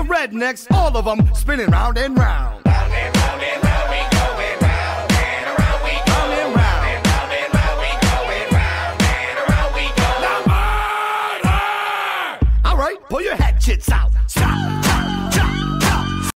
rednecks, all of them spinning round and round. Round and round and round we going round and around we go. Round and round. Round and round we going round and around we go. All right, pull your hatchets out. Stop.